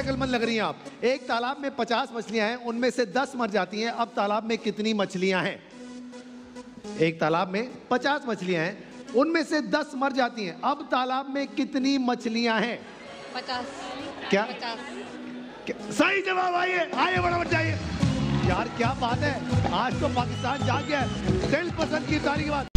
अक्लमंद लग रही हैं आप। एक तालाब में 50 मछलियां हैं, उनमें से 10 मर जाती हैं। अब तालाब में कितनी मछलियां हैं? एक तालाब में 50 मछलियां हैं, उनमें से 10 मर जाती हैं। अब तालाब में कितनी मछलियां हैं? 50। क्या? 50। सही जवाब। आइए आइए, फटाफट जाइए। यार क्या बात है, आज तो पाकिस्तान जाग गया है 10% की तारीख के बाद।